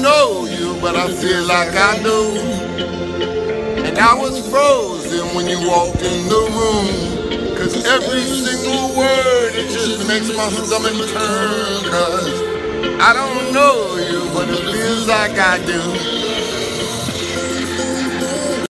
know you, but I feel like I do. And I was frozen when you walked in the room, 'cause every single word, it just makes my stomach turn. 'Cause I don't know you, but it feels like I do.